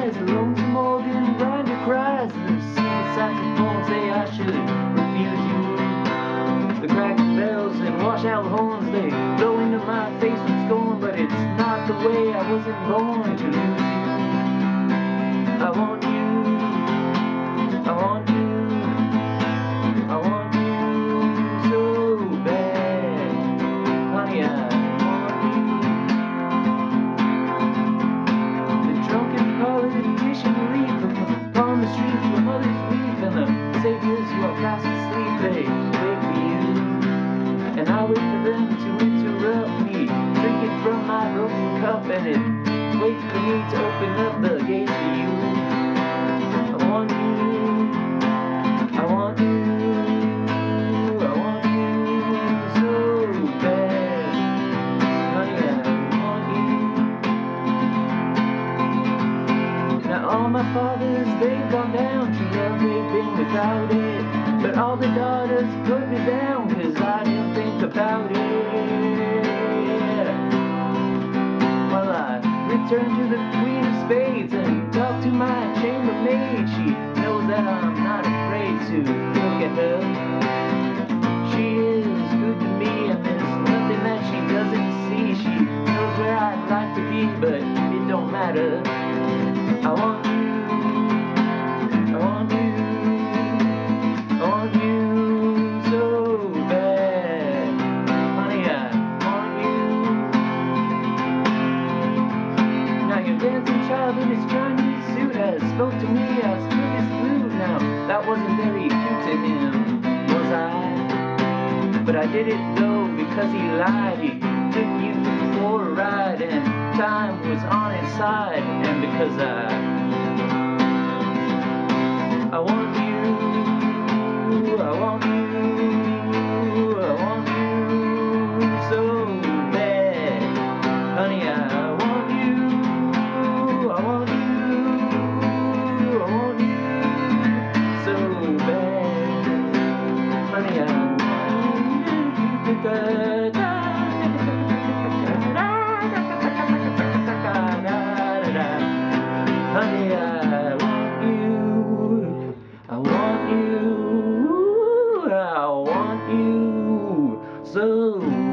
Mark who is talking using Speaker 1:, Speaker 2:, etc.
Speaker 1: eyes, the lonesome organ grinder cries, the silver saxophone say I should refuse you. The cracked bells and washout horns, they blow into my face with scorn, but it's not the way. I wasn't born to lose you. I want you, I want you, I want you so bad, honey, I want you. The drunken politician leave upon the streets where mothers weep, and the saviors who are fast asleep, they wait for you. And I wait for them to interrupt me, drinking from my broken cup, and it wait for me to open up the gates for you. I want you, I want you, I want you so bad, honey, I want you. Now all my fathers, they've gone down to love, they've been without it, but all the daughters put me down, 'cause I didn't think about it. Well, I return to the Queen of Spades and talk to my chambermaid. She knows that I'm not afraid to look at her. She is good to me, and there's nothing that she doesn't see. She knows where I'd like to be, but it don't matter. I want you, I want you, I want you so bad, honey, I want you. Now your dancing child in his Chinese suit has spoke to me as quick as blue. Now that wasn't very cute to him, was I? But I did it though because he lied. He took you for a ride, and time was on his side, and because I want you, I want you, I want you so bad, honey, I want you, I want you, I want you so bad, honey, I want you. Honey, I want you, I want you, I want you so